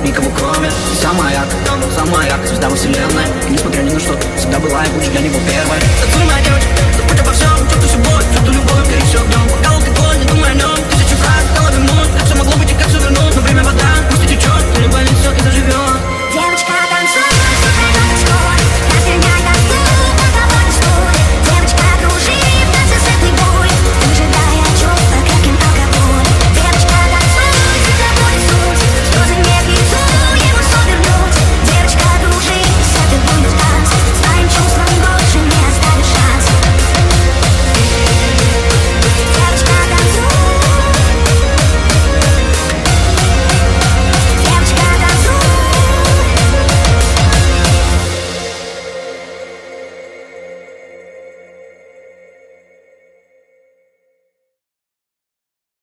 никого кроме. Самая яркая звезда во вселенной. И несмотря ни на что, всегда была и будешь для него первой. Танцуй, моя девочка, забудь обо всем, чувствуй любовь, чувствуй любовь.